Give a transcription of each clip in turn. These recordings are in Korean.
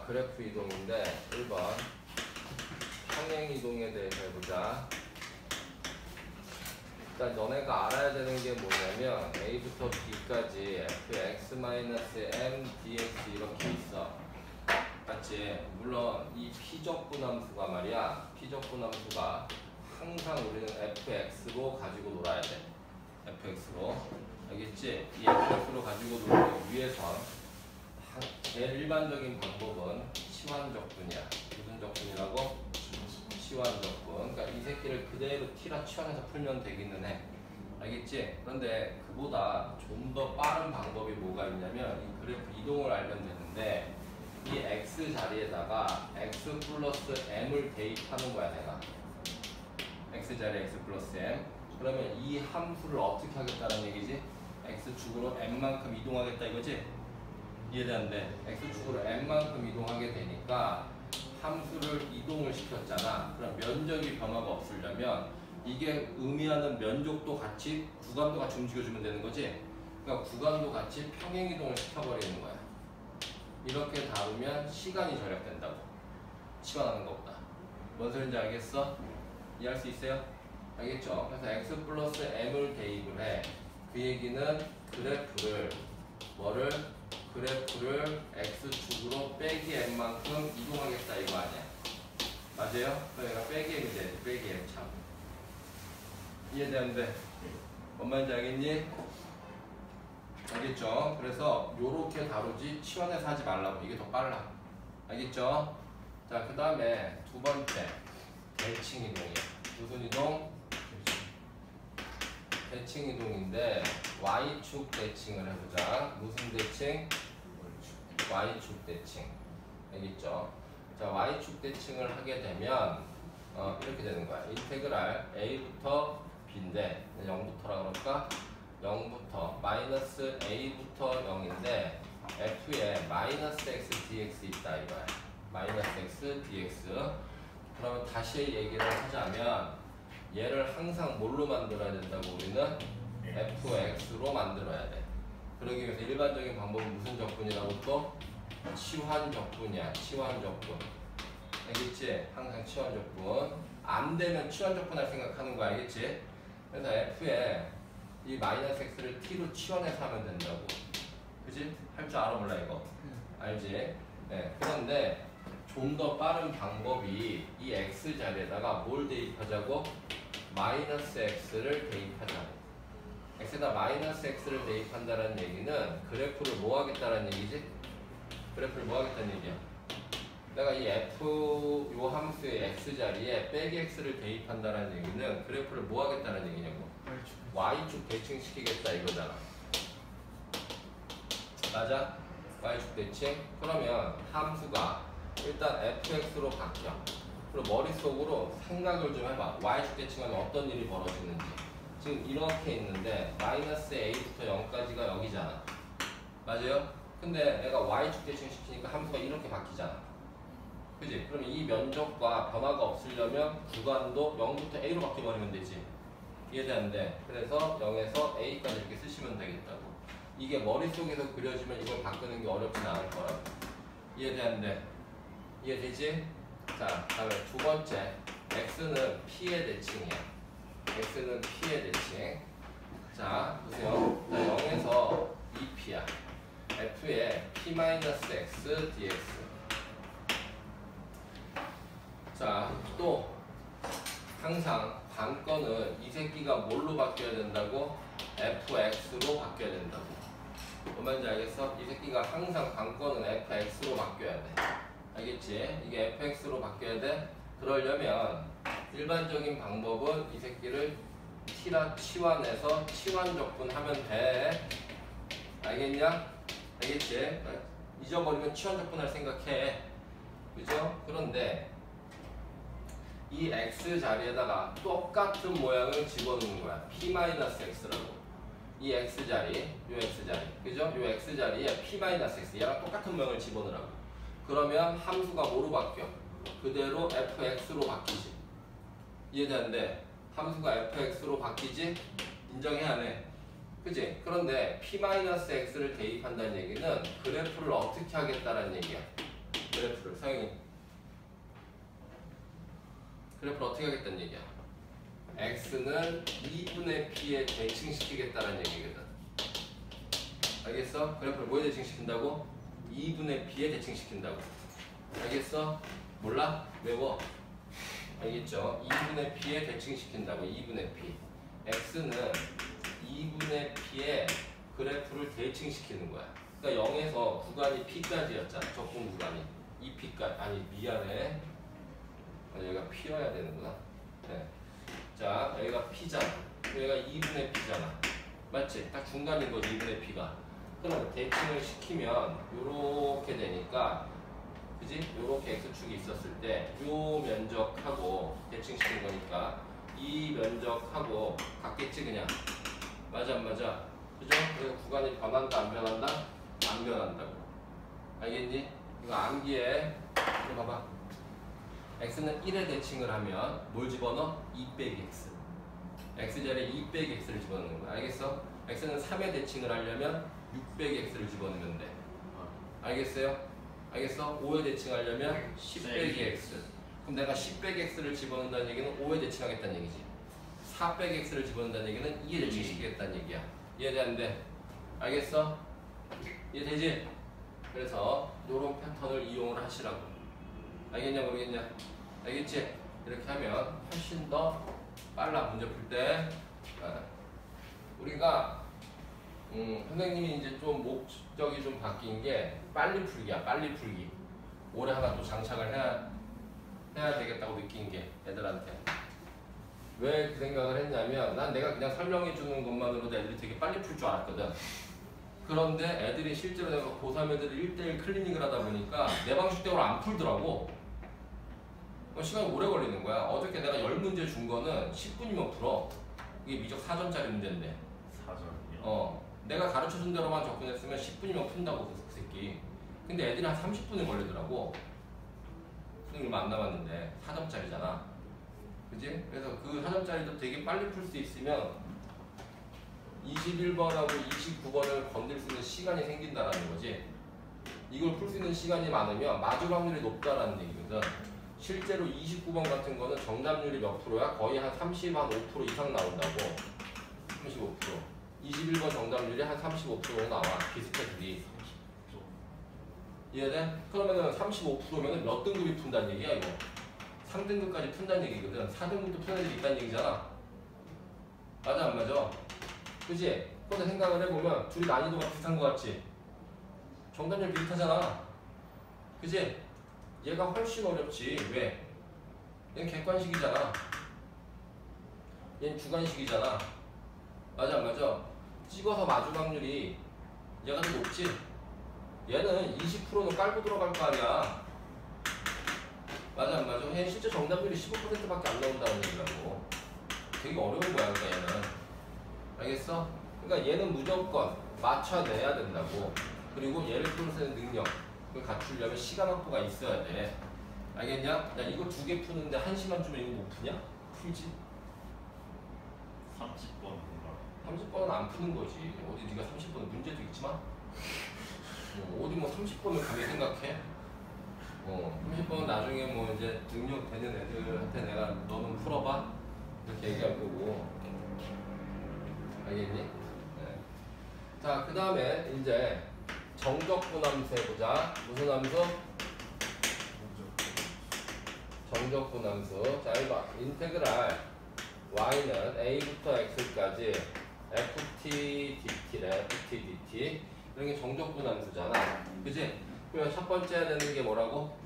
그래프 이동인데 1번 평행 이동에 대해서 해보자. 일단 너네가 알아야 되는 게 뭐냐면 A부터 B까지 fx-m dx 이렇게 있어. 맞지? 물론 이 피적분함수가 말이야. 피적분함수가 항상 우리는 fx로 가지고 놀아야 돼. fx로. 알겠지? 이 fx로 가지고 놀기 위해선 제일 일반적인 방법은 치환적분이야. 무슨 적분이라고? 치환적분. 그러니까 이 새끼를 그대로 t라 치환해서 풀면 되기는 해. 알겠지? 그런데 그보다 좀 더 빠른 방법이 뭐가 있냐면 이 그래프 이동을 알면 되는데 이 x 자리에다가 x 플러스 m을 대입하는 거야 내가. x 자리에 x 플러스 m. 그러면 이 함수를 어떻게 하겠다는 얘기지? x축으로 m만큼 이동하겠다 이거지? 이해되는데 x축으로 m만큼 이동하게 되니까 함수를 이동을 시켰잖아. 그럼 면적이 변화가 없으려면 이게 의미하는 면적도 같이 구간도 같이 움직여주면 되는 거지. 그러니까 구간도 같이 평행 이동을 시켜버리는 거야. 이렇게 다루면 시간이 절약된다고. 치환하는 것보다. 뭔 소리인지 알겠어? 이해할 수 있어요? 알겠죠? 그래서 x 플러스 m을 대입을 해. 그 얘기는 그래프를 뭐를? 그래프를 x축으로 빼기 m만큼 이동하겠다 이거 아니야. 맞아요? 그러니까 빼기 m이 돼. 빼기 m 참. 이해되는데 뭔 말인지 알겠니? 알겠죠? 그래서 요렇게 다루지 치환해서 하지 말라고. 이게 더 빨라. 알겠죠? 자, 그 다음에 두 번째 대칭 이동이야. 무슨 이동? 대칭 이동인데 y축 대칭을 해보자. 무슨 대칭? y축 대칭. 알겠죠? 자, y축 대칭을 하게 되면 이렇게 되는 거야. 인테그랄 a부터 b인데 0부터라 그럴까? 0부터 마이너스 a부터 0인데 f에 마이너스 x dx 있다 이거야. 마이너스 x dx. 그러면 다시 얘기를 하자면 얘를 항상 뭘로 만들어야 된다고 우리는? fx로 만들어야 돼. 그러기 위해서 일반적인 방법은 무슨 적분이라고 또? 치환적분이야. 치환적분. 알겠지? 항상 치환적분. 안 되면 치환적분할 생각하는 거 알겠지? 그래서 f에 이 마이너스 x를 t로 치환해서 하면 된다고. 그치? 할 줄 알아 몰라 이거? 알지? 네. 그런데 좀 더 빠른 방법이 이 x 자리에다가 뭘 대입하자고? 마이너스 x를 대입하자고. x에다 마이너스 x를 대입한다는 얘기는 그래프를 뭐 하겠다는 얘기지? 그래프를 뭐 하겠다는 얘기야? 내가 이 f 요 함수의 x 자리에 빼기 x를 대입한다는 얘기는 그래프를 뭐 하겠다는 얘기냐고? y축 대칭시키겠다 이거잖아. 맞아? y축 대칭? 그러면 함수가 일단 fx로 바뀌어. 그리고 머릿속으로 생각을 좀 해봐. y축 대칭하면 어떤 일이 벌어지는지. 지금 이렇게 있는데 마이너스 a부터 0까지가 여기잖아. 맞아요? 근데 내가 y축 대칭 시키니까 함수가 이렇게 바뀌잖아. 그지? 그럼 이 면적과 변화가 없으려면 구간도 0부터 a로 바뀌어버리면 되지. 이해되는데 그래서 0에서 a까지 이렇게 쓰시면 되겠다고. 이게 머릿속에서 그려지면 이걸 바꾸는 게 어렵진 않을 거라고. 이해되는데 이해되지? 자, 다음에 두 번째 x는 p의 대칭이야. x는 p의 대칭. 자, 보세요. 자, 0에서 2p야. f에 p-x dx. 자, 또 항상 관건은 이 새끼가 뭘로 바뀌어야 된다고? fx로 바뀌어야 된다고. 뭔 말인지 알겠어? 이 새끼가 항상 관건은 fx로 바뀌어야 돼. 알겠지? 이게 fx로 바뀌어야 돼? 그러려면 일반적인 방법은 이 새끼를 t라 치환해서 치환적분하면 돼. 알겠냐? 알겠지? 잊어버리면 치환적분할 생각해. 그죠? 그런데 이 x 자리에다가 똑같은 모양을 집어넣는 거야. p-x라고. 이 x 자리, 요 x 자리, 그죠? 요 x 자리에 p-x, 얘랑 똑같은 모양을 집어넣으라고. 그러면 함수가 뭐로 바뀌어? 그대로 fx로 바뀌지. 이해되는데 함수가 fx로 바뀌지? 인정해야 하네. 그지? 그런데 p-x를 대입한다는 얘기는 그래프를 어떻게 하겠다는 얘기야. 그래프를 서영이 그래프를 어떻게 하겠다는 얘기야? x는 2분의 p에 대칭시키겠다는 얘기거든. 알겠어? 그래프를 뭐에 대칭시킨다고? 2분의 p에 대칭시킨다고. 알겠어? 몰라? 외워. 알겠죠? 2분의 p에 대칭시킨다고. 2분의 p. x는 2분의 p에 그래프를 대칭시키는 거야. 그러니까 0에서 구간이 p까지였잖아. 적분 구간이. 2p까지. 아니 미안해. 여기가 p여야 되는구나. 네. 자, 여기가 p잖아. 여기가 2분의 p잖아. 맞지? 딱 중간인 거지 2분의 p가. 그럼 대칭을 시키면 요렇게 되니까, 그지? 요렇게 x축이 있었을 때 요 면적하고 대칭시킨 거니까 이 면적하고 같겠지 그냥. 맞아 안 맞아? 그죠? 그래서 구간이 변한다 안 변한다? 안 변한다고. 알겠니? 이거 암기해. 이거 봐봐. x는 1에 대칭을 하면 뭘 집어넣어? 2 빼기 x. x 자리에 2 빼기 x를 집어넣는 거야. 알겠어? x는 3에 대칭을 하려면 6 빼기 x를 집어넣으면 돼. 알겠어요? 알겠어? 5에 대칭하려면 10 빼기 x. 그럼 내가 10 빼기 x를 집어넣는다는 얘기는 5에 대칭하겠다는 얘기지. 4 빼기 x를 집어넣는다는 얘기는 2에 대칭시키겠다는 얘기야. 이해되는데? 알겠어? 이해되지? 그래서 이런 패턴을 이용을 하시라고. 알겠냐 모르겠냐? 알겠지? 이렇게 하면 훨씬 더 빨라. 문제 풀 때. 우리가 선생님이 이제 좀 목적이 좀 바뀐 게 빨리 풀기야. 빨리 풀기. 올해 하나 또 장착을 해야 되겠다고 느낀 게 애들한테. 왜 그 생각을 했냐면 난 내가 그냥 설명해 주는 것만으로도 애들이 되게 빨리 풀 줄 알았거든. 그런데 애들이 실제로 내가 고3 애들이 1대1 클리닉을 하다 보니까 내 방식대로 안 풀더라고. 시간이 오래 걸리는 거야. 어저께 내가 10문제 준 거는 10분이면 풀어. 이게 미적 4점짜리 문제인데. 4점이요? 내가 가르쳐 준 대로만 접근했으면 10분이면 푼다고 그 새끼. 근데 애들이 한 30분이 걸리더라고. 수능 얼마 안 남았는데 4점짜리잖아. 그지? 그래서 그 4점짜리도 되게 빨리 풀 수 있으면 21번하고 29번을 건들 수 있는 시간이 생긴다라는 거지. 이걸 풀 수 있는 시간이 많으면 맞을 확률이 높다라는 얘기거든. 실제로 29번 같은 거는 정답률이 몇 프로야? 거의 한 35% 이상 나온다고. 35%. 21번 정답률이 한 35% 나와. 비슷해들이. 이해돼? 그러면은 35%면은 몇 등급이 푼다는 얘기야 이거. 3등급까지 푼다는 얘기거든. 4등급도 푸는 애들이 있다는 얘기잖아. 맞아 안 맞아? 그치? 그런데 생각을 해보면 둘이 난이도가 비슷한 것 같지? 정답률 비슷하잖아. 그치? 얘가 훨씬 어렵지. 왜? 얘는 객관식이잖아. 얘는 주관식이잖아. 맞아 안 맞아? 찍어서 맞을 확률이 얘가 더 높지? 얘는 20%는 깔고 들어갈 거 아니야. 맞아 안 맞아? 얘는 실제 정답률이 15%밖에 안 나온다는 얘기라고. 되게 어려운 거야 그러니까 얘는. 알겠어? 그러니까 얘는 무조건 맞춰내야 된다고. 그리고 얘를 풀 수 있는 능력을 갖추려면 시간 확보가 있어야 돼. 알겠냐? 야 이거 2개 푸는데 1시간쯤에 이거 못 푸냐? 풀지? 30번인가? 30번은 안 푸는 거지. 어디 네가 30번은 문제도 있지만 어디 뭐 30번을 그렇게 생각해? 30번은 나중에 뭐 이제 능력 되는 애들한테 내가 너는 풀어봐 이렇게 얘기할 거고. 알겠니? 네. 자, 그 다음에 이제 정적분 함수 해보자. 무슨 함수? 정적분 함수. 자, 이봐. 인테그랄 y는 a부터 x까지 ft dt래. ft dt. 이런 게 정적분 함수잖아. 그지? 그러면 첫 번째 해야 되는 게 뭐라고?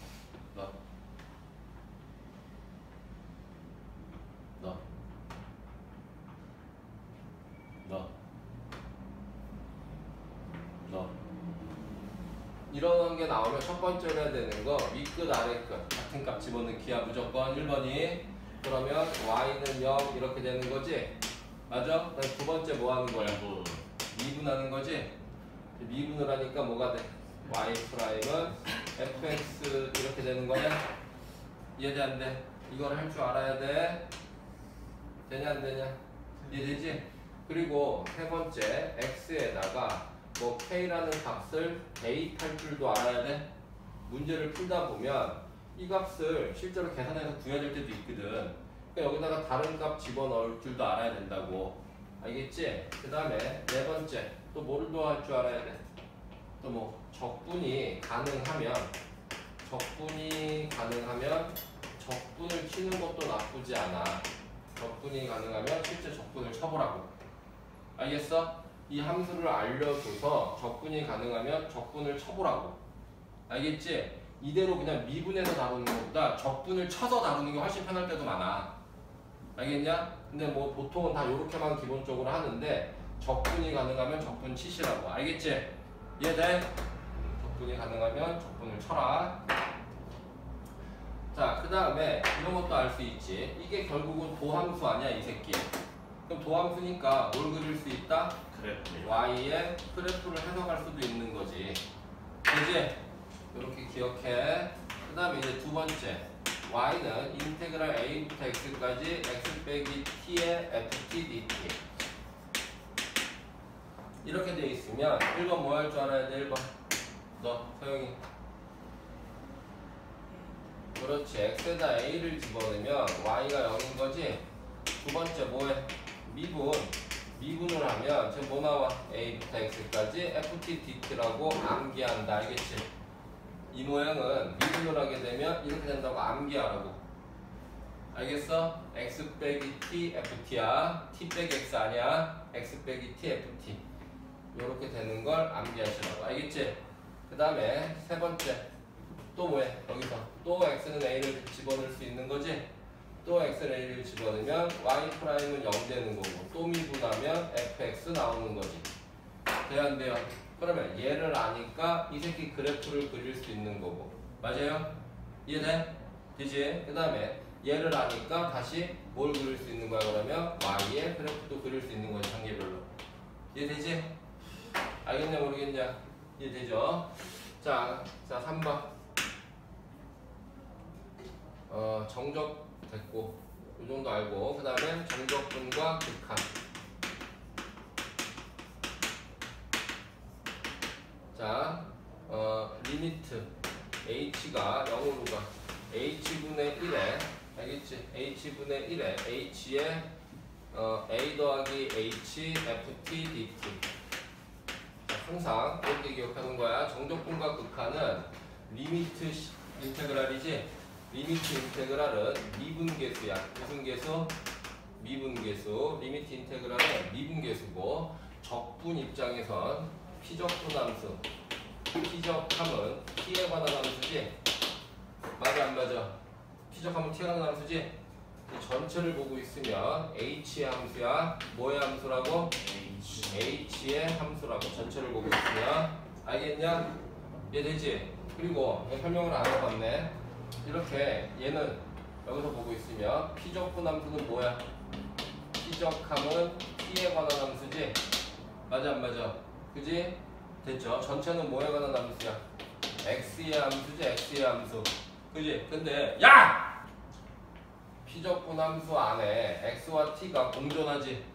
이런 게 나오면 첫 번째로 해야 되는 거 윗끝 아래끝 같은 값 집어넣기야. 무조건 1번이. 그러면 y는 0 이렇게 되는 거지? 맞아? 그다음 두 번째 뭐 하는 거야? 미분하는 거지? 미분을 하니까 뭐가 돼? y 프라임은 fx 이렇게 되는 거야? 이해돼 안 돼? 이걸 할 줄 알아야 돼. 되냐 안 되냐? 이해되지? 그리고 세 번째 x에다가 뭐 k라는 값을 대입할 줄도 알아야 돼. 문제를 풀다 보면 이 값을 실제로 계산해서 구해야 될 때도 있거든. 그러니까 여기다가 다른 값 집어넣을 줄도 알아야 된다고. 알겠지? 그 다음에 네 번째 또 뭐를 도와할 줄 알아야 돼? 또 뭐 적분이 가능하면 적분을 치는 것도 나쁘지 않아. 적분이 가능하면 실제 적분을 쳐보라고. 알겠어? 이 함수를 알려줘서 적분이 가능하면 적분을 쳐보라고. 알겠지? 이대로 그냥 미분해서 다루는 것보다 적분을 쳐서 다루는 게 훨씬 편할 때도 많아. 알겠냐? 근데 뭐 보통은 다 이렇게만 기본적으로 하는데 적분이 가능하면 적분 치시라고. 알겠지? 이해돼? 적분이 가능하면 적분을 쳐라. 자, 그 다음에 이런 것도 알 수 있지. 이게 결국은 도함수 아니야, 이 새끼. 그럼 도함수니까 뭘 그릴 수 있다? 그래프. y의 그래프를 해석할 수도 있는 거지. 그지? 이렇게 기억해. 그 다음에 이제 두 번째. y는 인테그랄 a부터 x까지 x 빼기 t의 ft dt. 이렇게 돼 있으면 1번 뭐 할 줄 알아야 돼? 1번. 너, 서영이. 그렇지. x에다 a를 집어넣으면 y가 0인 거지. 두 번째 뭐해? 미분을 하면 지금 뭐 나와? a부터 x까지 ft dt라고 암기한다. 알겠지? 이 모양은 미분을 하게 되면 이렇게 된다고 암기하라고. 알겠어? x 빼기 t ft야. t 빼기 x 아니야. x 빼기 t ft. 요렇게 되는 걸 암기하시라고. 알겠지? 그 다음에 세 번째 또 뭐해? 여기서 또 x는 a를 집어넣을 수 있는 거지? 또 x는 a를 집어넣으면 y''은 0 되는 거고 또 미분하면 fx 나오는 거지. 돼야 안 돼요? 그러면 얘를 아니까 이 새끼 그래프를 그릴 수 있는 거고. 맞아요? 이해돼? 되지? 그 다음에 얘를 아니까 다시 뭘 그릴 수 있는 거야? 그러면 y의 그래프도 그릴 수 있는 거지. 단계별로. 이해되지? 알겠냐 모르겠냐? 이해되죠? 자 3번 정적 됐고 이 정도 알고 그 다음에 정적분과 극한. 자 리미트 h가 0으로 가 h분의 1에 알겠지? h분의 1에 h에 a 더하기 h ft dt. 항상 이렇게 기억하는 거야. 정적분과 극한은 리미트 인테그랄이지. 리미트 인테그랄은 미분계수야. 무슨 계수? 미분계수. 리미트 인테그랄은 미분계수고 적분 입장에선 피적분함수. 피적함은 t에 관한 함수지. 맞아 안 맞아? 피적함은 t에 관한 함수지. 전체를 보고 있으면 h의 함수야. 뭐의 함수라고? h의 함수라고. 전체를 보고 있으면. 알겠냐? 이해되지? 그리고 설명을 안 해봤네. 이렇게 얘는 여기서 보고 있으면 피적분 함수는 뭐야? 피적함은 t에 관한 함수지? 맞아 안 맞아? 그지? 됐죠? 전체는 뭐에 관한 함수야? x의 함수지. x의 함수. 그지? 근데 야! 피적분 함수 안에 x와 t가 공존하지?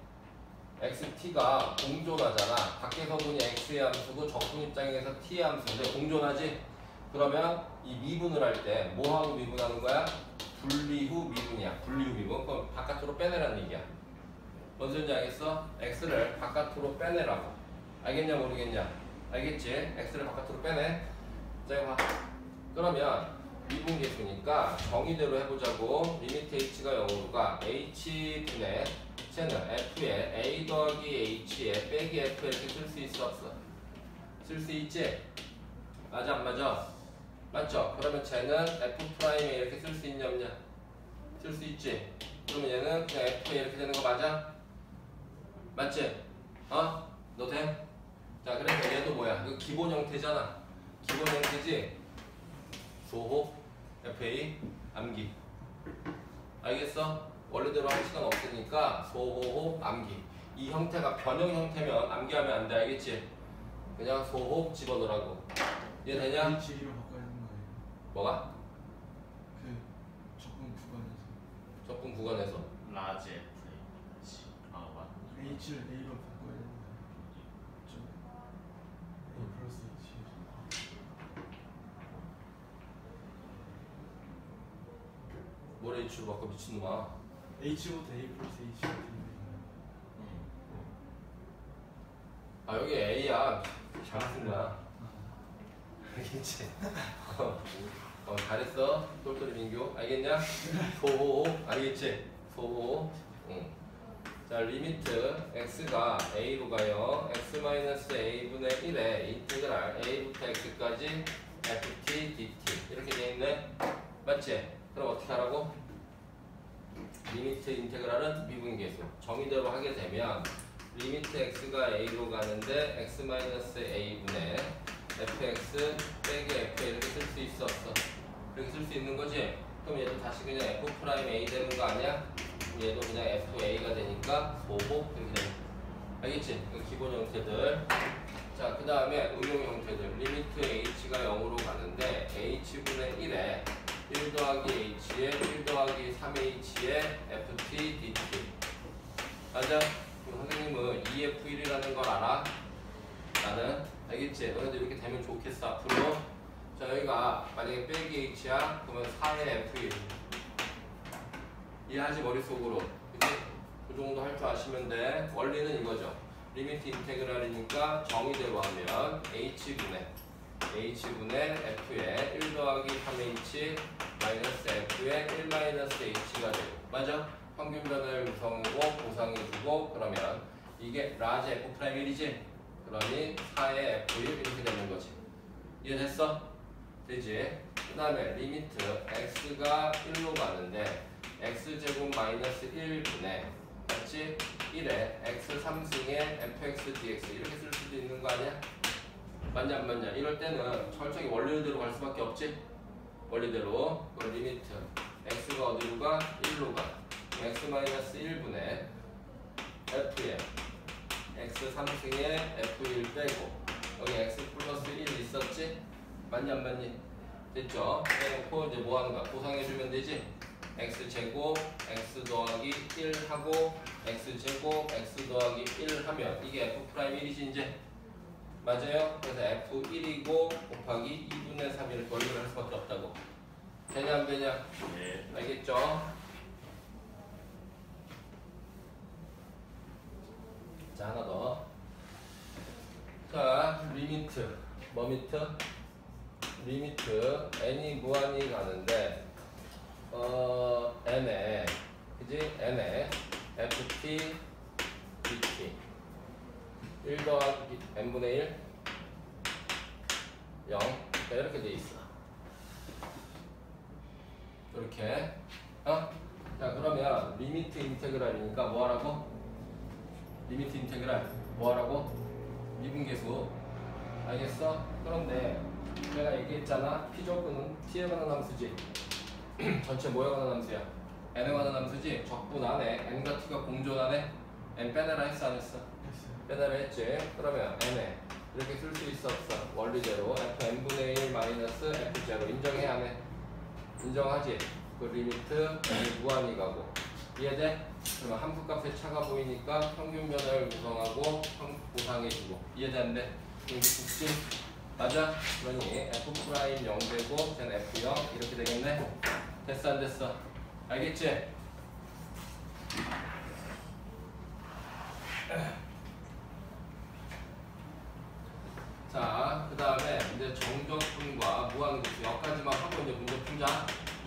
xt가 공존하잖아. 밖에서 보니 x의 함수고 적분 입장에서 t의 함수인데 공존하지? 그러면 이 미분을 할 때 뭐하고 미분하는 거야? 분리 후 미분이야. 분리 후 미분. 그럼 바깥으로 빼내라는 얘기야. 뭔 소리인지 알겠어? x를 바깥으로 빼내라고. 알겠냐 모르겠냐? 알겠지? x를 바깥으로 빼내. 자 이거 봐. 그러면 미분계수니까 정의대로 해보자고. 리미트 h가 0으로 가 h분의 쟤는 f에 a 더하기 h에 빼기 f 이렇게 쓸 수 있어 없어? 쓸 수 있지? 맞아 안 맞아? 맞죠? 그러면 쟤는 f'에 이렇게 쓸 수 있냐 없냐? 쓸 수 있지? 그러면 얘는 그냥 f에 이렇게 되는 거 맞아? 맞지? 어? 너 돼? 자 그래서 얘도 뭐야? 이거 기본 형태잖아. 기본 형태지? 소호 FA 암기. 알겠어? 원래대로 할 시간 없으니까 소호흡 암기. 이 형태가 변형 형태면 암기하면 안 돼. 알겠지? 그냥 소호흡 집어넣으라고. 이해되냐? H로 바꿔야 하는 거예요. 뭐가? 그 적분 구간에서 적분 구간에서 라지 F 맞. H를 A로 바꿔야 되는 거예요. 좀 A 플러스 H. 뭘 H로 바꿔 미친놈아. H부터 A 플러스 H부터 A. 아 여기 A야. 잘못 쓴 거야. 알겠지? 잘했어. 똘똘이 민규. 알겠냐? 소호. 알겠지? 소호. 응. 자, 리미트 x가 a로 가요. x-a분의 1에 인테그랄 a부터 x까지 ft dt 이렇게 돼 있네. 맞지? 그럼 어떻게 하라고? 리미트 인테그랄은 미분계수. 정의대로 하게 되면 리미트 x가 a로 가는데 x-a분의 fx 빼기 f 이렇게 쓸 수 있어 없어? 이렇게 쓸 수 있는 거지? 그럼 얘도 다시 그냥 f'A 되는 거 아니야? 얘도 그냥 FA가 되니까 소호 이렇게 되는 거. 알겠지? 기본 형태들. 자, 그 다음에 응용 형태들. 리미트 h가 0으로 가는데 h분의 1에 1 더하기 h에 1 더하기 3h에 ft dt. 맞아? 선생님은 EF1이라는 걸 알아? 나는? 알겠지? 너네도 이렇게 되면 좋겠어 앞으로. 자, 여기가 만약에 빼기 h야 그러면 4의 f1 이해하지 머릿속으로. 그치? 그 정도 할 줄 아시면 돼. 원리는 이거죠. 리미트 인테그랄이니까 정의대로 하면 h분의 f에 1 더하기 3h 마이너스 f에 1 마이너스 h가 되고. 맞아? 평균 변화를 구성하고 보상해주고 그러면 이게 라지 f'1이지? 그러니 4의 f1 이렇게 되는 거지. 이해됐어? 되지? 그 다음에 리미트 x가 1로 가는데 x제곱 마이너스 1분의 맞지? 1에 x 3승에 fx dx 이렇게 쓸 수도 있는 거 아니야? 맞냐 안 맞냐? 이럴 때는 철저히 원리대로 갈 수밖에 없지? 원리대로. 그럼 리미트 x가 어디로 가? 1로 가. x 마이너스 1분의 f에 x 3승에 f1 빼고 여기 x 플러스 1 있었지? 맞냐 안 맞니? 됐죠? 빼놓고 이제 뭐 하는 거야? 보상해주면 되지? x제곱 x 더하기 1 하고 x제곱 x 더하기 1 하면 이게 f'1이지 이제? 맞아요? 그래서 f1이고 곱하기 2분의 3을 원리를 할 수밖에 없다고. 되냐 안 되냐? 네. 알겠죠? 자, 하나 더. 자, 리미트. 뭐 미트? 리미트 n이 무한히 가는데 n에 그지? n에 ft dt 1 더하기 n분의 1 0 이렇게 돼 있어. 이렇게. 자, 그러면 리미트 인테그랄이니까 뭐 하라고? 리미트 인테그랄 뭐 하라고? 미분계수. 알겠어? 그런데 내가 얘기했잖아. P적분은 T에 관한 함수지. 전체 뭐에 관한 함수야? N에 관한 함수지. 적분 안에 N과 T가 공존하네. N 빼내라 했어 안 했어? 빼내라 했지. 그러면 N에 이렇게 쓸 수 있어 없어? 원리대로 Fn분의 1 마이너스 F0 인정해야 하네. 인정하지? 그 리미트 N이 무한히 가고. 이해돼? 그러면 함수값의 차가 보이니까 평균 변화를 구성하고 보상해주고. 이해되는데? 이게 굳지? 맞아? 그러니 f' 0 되고 쟤는 f0 이렇게 되겠네? 됐어 안 됐어? 알겠지? 자, 그 다음에 이제 정적분과 무한급수 여기까지만 하고 이제 문제 풀자.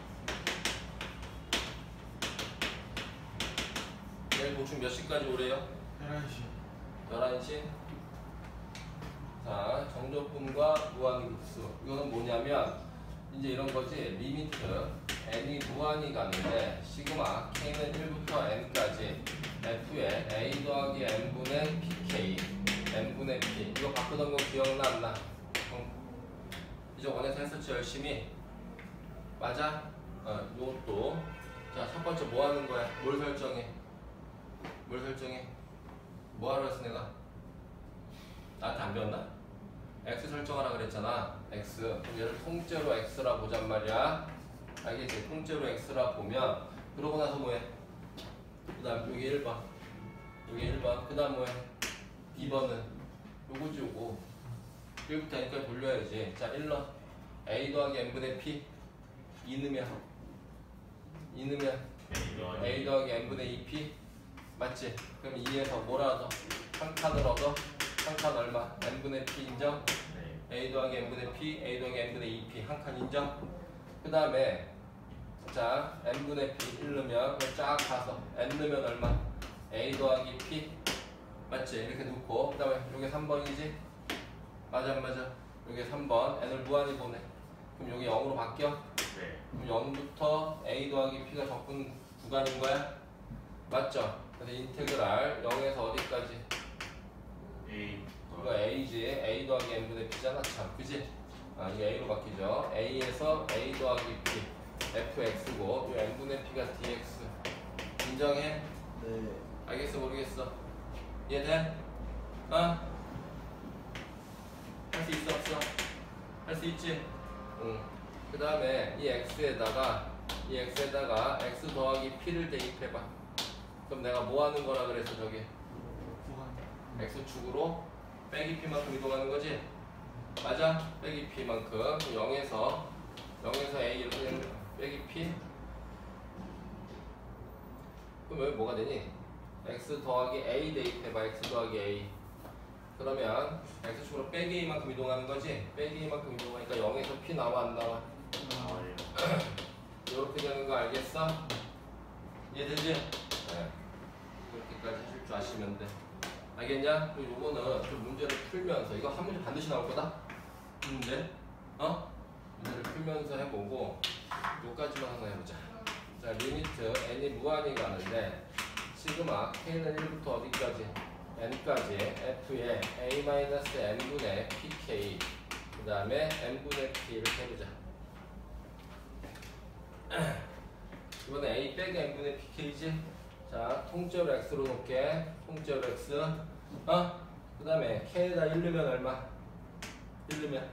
내일 보충 몇 시까지 오래요? 11시. 11시? 자, 정적분과 무한급수. 이거는 뭐냐면 이제 이런 거지. 리미트 n이 무한히 가는데 시그마 k는 1부터 n까지 f에 a 더하기 n분의 pk n분의 p 이거 바꾸던 거 기억나 안 나? 이제 원에서 했었지 열심히. 맞아? 이것도. 자, 첫 번째 뭐 하는 거야? 뭘 설정해? 뭘 설정해? 뭐 하러 했어 내가? 나한테 안 배웠나? x 설정하라 그랬잖아. x. 그럼 얘를 통째로 x라 보잔 말이야. 알겠지? 통째로 x라 보면 그러고 나서 뭐해? 그 다음 여기 1번 여기 1번 그 다음 뭐해? 2번은 요거지 요거. 1부터 n까지 돌려야지. 자, 1러 a 더하기 n분의 p 2넣으면 2 넣으면 a 더하기 n분의 2p 맞지? 그럼 2에서 뭐라 얻어? 한 칸을 얻어? 한 칸 얼마? n분의 p 인정? a 더하기 n분의 p, a 더하기 n분의 2p 한 칸 인정? 그 다음에 자 n분의 p 1 넣으면 쫙 가서 n 넣으면 얼마? a 더하기 p 맞지? 이렇게 놓고 그 다음에 요게 3번이지? 맞아 안 맞아? 요게 3번 n을 무한히 보내 그럼 여기 0으로 바뀌어? 그럼 0부터 a 더하기 p가 적분 구간인 거야? 맞죠? 그래서 인테그랄 0에서 어디까지? 이거 a지 a 더하기 n분의 p잖아 참 그지? 아 이게 a로 바뀌죠 a에서 a 더하기 p fx고 이 n분의 p가 dx 인정해? 네. 알겠어 모르겠어? 이해돼? 어? 할 수 있어 없어? 할 수 있지? 응. 그 다음에 이 x에다가 x 더하기 p를 대입해봐. 그럼 내가 뭐 하는 거라 그랬어 저기? x축으로 빼기 p만큼 이동하는 거지? 맞아? 빼기 p만큼 0에서 a 이렇게 되면 빼기 p 그럼 여기 뭐가 되니? x 더하기 a 대입해봐. x 더하기 a 그러면 x축으로 빼기 a만큼 이동하는 거지? 빼기 a만큼 이동하니까 0에서 p 나와 안 나와? 이렇게 되는 거 알겠어? 이해되지? 네. 이렇게까지 하실 줄 아시면 돼. 알겠냐? 그리고 요거는 좀 문제를 풀면서 이거 한 문제 반드시 나올 거다? 문제를 풀면서 해보고 요까지만 하나 해보자. 자, 리미트 n이 무한히 가는데 시그마 k는 1부터 어디까지? n까지 f에 a-n분의 pk 그 다음에 n분의 p 이렇게 해보자. 이번에 a 빼기 n분의 pk지? 자, 통째로 x로 놓을게. 통째로 x 그 다음에 k에다 1 넣으면 얼마? 1 넣으면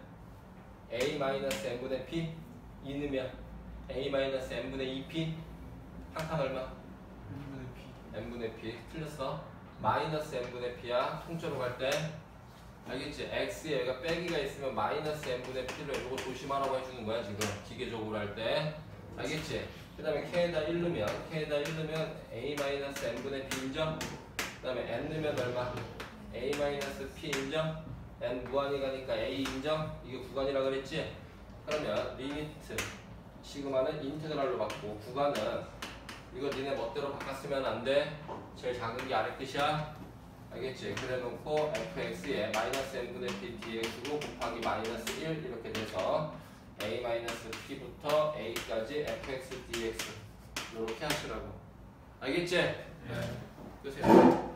a-n분의 p 2 넣으면 a-n분의 2p 한 칸 얼마? n분의 p 틀렸어? 마이너스 n분의 p야 통째로 갈 때 알겠지? x에 여기가 빼기가 있으면 마이너스 n분의 p를 이거 조심하라고 해주는 거야 지금 기계적으로 할 때 알겠지? 그 다음에 k에다 1 넣으면 a-n분의 p 인정? 그 다음에 n 넣으면 얼마? a-p 인정? n 무한히 가니까 a 인정? 이게 구간이라 그랬지? 그러면 리미트 시그마는 인테그랄로 바꾸고 구간은 이거 니네 멋대로 바꿨으면 안 돼. 제일 작은 게 아래 끝이야. 알겠지? 그래 놓고 fx에 마이너스 n분의 p dx로 곱하기 마이너스 1 이렇게 돼서 a-p부터 a까지 fx dx 이렇게 하시라고. 알겠지? 네. 끄세요.